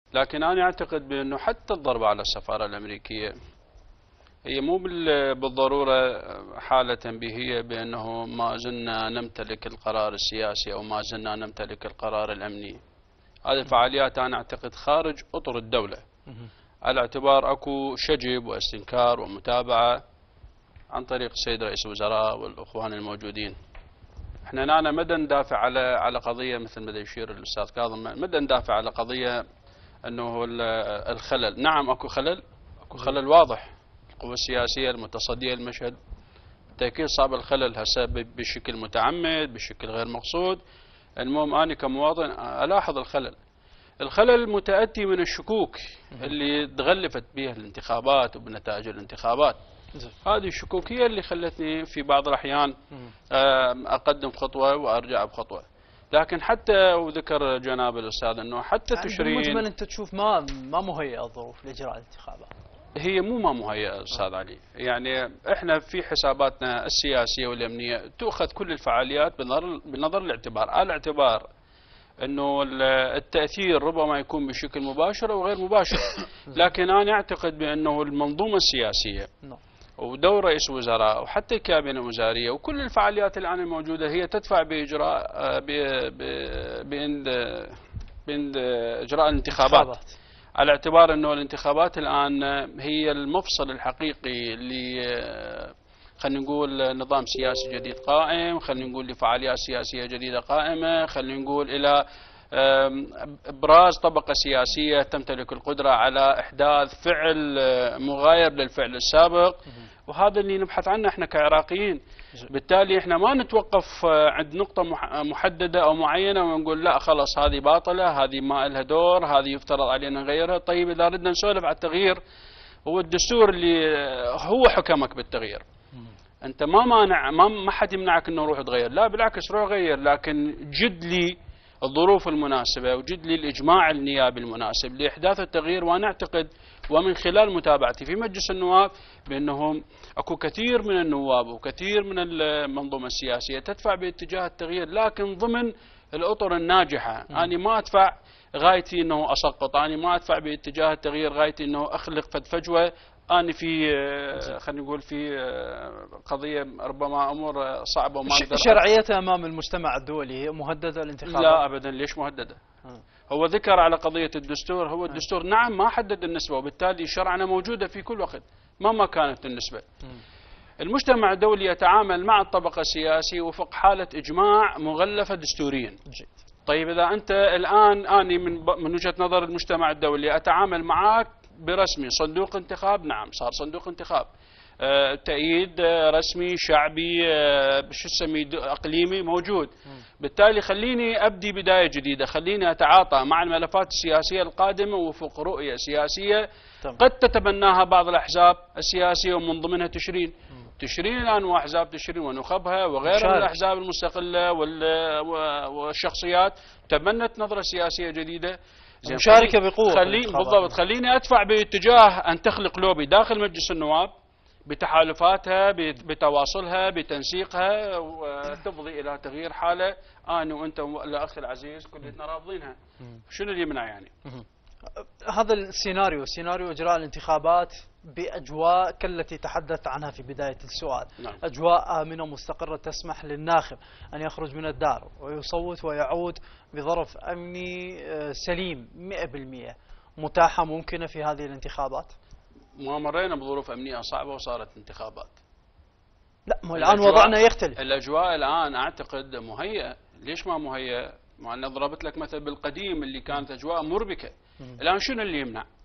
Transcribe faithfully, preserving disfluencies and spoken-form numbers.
لكن أنا أعتقد بأنه حتى الضربة على السفارة الأمريكية هي مو بالضرورة حالة تنبيهية بأنه ما زلنا نمتلك القرار السياسي أو ما زلنا نمتلك القرار الأمني. هذه الفعاليات أنا أعتقد خارج أطر الدولة، على اعتبار أكو شجب واستنكار ومتابعة عن طريق السيد رئيس الوزراء والأخوان الموجودين. احنا هنا ما ندافع على على قضية مثل ما يشير الأستاذ كاظم، ما ندافع على قضية أنه الخلل. نعم أكو خلل، أكو خلل واضح. القوى السياسية المتصدية المشهد بالتأكيد صاب الخلل هسه بشكل متعمد بشكل غير مقصود. المهم أنا كمواطن ألاحظ الخلل. الخلل متأتي من الشكوك اللي تغلفت بها الانتخابات وبنتائج الانتخابات. هذه الشكوك هي اللي خلتني في بعض الأحيان أقدم خطوة وأرجع بخطوة. لكن حتى وذكر جناب الأستاذ أنه حتى يعني تشرين بالمجمل أنت تشوف ما ما مهيئة الظروف لإجراء الانتخابات. هي مو ما مهيئة أستاذ علي. يعني احنا في حساباتنا السياسية والأمنية تؤخذ كل الفعاليات بنظر بنظر الاعتبار، على اعتبار انه التأثير ربما يكون بشكل مباشر او غير مباشر. لكن انا اعتقد بانه المنظومة السياسية ودور رئيس الوزراء وحتى الكابينة الوزارية وكل الفعاليات الان الموجودة هي تدفع باجراء بإن اجراء الانتخابات، على اعتبار انه الانتخابات الان هي المفصل الحقيقي اللي خلينا نقول نظام سياسي جديد قائم، خلينا نقول لفعاليات سياسية جديدة قائمة، خلينا نقول إلى إبراز طبقة سياسية تمتلك القدرة على إحداث فعل مغاير للفعل السابق، وهذا اللي نبحث عنه احنا كعراقيين. بالتالي احنا ما نتوقف عند نقطة محددة أو معينة ونقول لا خلاص هذه باطلة، هذه ما لها دور، هذه يفترض علينا نغيرها. طيب إذا ردنا نسولف على التغيير، هو الدستور اللي هو حكمك بالتغيير. انت ما مانع، ما ما حد يمنعك انه روح تغير، لا بالعكس روح غير، لكن جد لي الظروف المناسبه وجد لي الاجماع النيابي المناسب لاحداث التغيير. وانا اعتقد ومن خلال متابعتي في مجلس النواب بانهم اكو كثير من النواب وكثير من المنظومه السياسيه تدفع باتجاه التغيير، لكن ضمن الاطر الناجحه. انا ما ادفع غايتي انه اسقط، انا ما ادفع باتجاه التغيير غايتي انه اخلق فد فجوه. أنا في خلينا نقول في قضية ربما أمور صعبة وما أقدر شرعيتها أمام المجتمع الدولي هي مهددة الانتخابات؟ لا أبدا. ليش مهددة؟ هو ذكر على قضية الدستور، هو الدستور نعم ما حدد النسبة، وبالتالي شرعنا موجودة في كل وقت مهما كانت النسبة. المجتمع الدولي يتعامل مع الطبقة السياسية وفق حالة إجماع مغلفة دستوريا. طيب إذا أنت الآن أني من من وجهة نظر المجتمع الدولي أتعامل معك برسمي صندوق انتخاب، نعم صار صندوق انتخاب، أه تأييد رسمي شعبي أه شو تسميه اقليمي موجود. بالتالي خليني ابدي بدايه جديده، خليني اتعاطى مع الملفات السياسيه القادمه وفق رؤيه سياسيه قد تتبناها بعض الاحزاب السياسيه ومن ضمنها تشرين. تشرين الان واحزاب تشرين ونخبها وغيرها من الاحزاب المستقله والشخصيات تبنت نظره سياسيه جديده. مشاركة بقوة خلي بالضبط. خليني أدفع باتجاه أن تخلق لوبي داخل مجلس النواب بتحالفاتها بتواصلها بتنسيقها وتفضي إلى تغيير حالة أنا وأنت والأخ العزيز كلنا رافضينها. شنو اللي يمنع يعني؟ هذا السيناريو، سيناريو إجراء الانتخابات بأجواء كالتي تحدثت عنها في بداية السؤال. نعم. أجواء آمنة مستقرة تسمح للناخب أن يخرج من الدار ويصوت ويعود بظرف أمني سليم مئة بالمئة، متاحة ممكنة في هذه الانتخابات؟ ما مرينا بظروف أمنية صعبة وصارت انتخابات. لا ما الآن وضعنا يختلف. الأجواء الآن أعتقد مهيئة. ليش ما مهيئة؟ ما أنا ضربت لك مثل بالقديم اللي كانت أجواء مربكة. الآن شنو اللي يمنع؟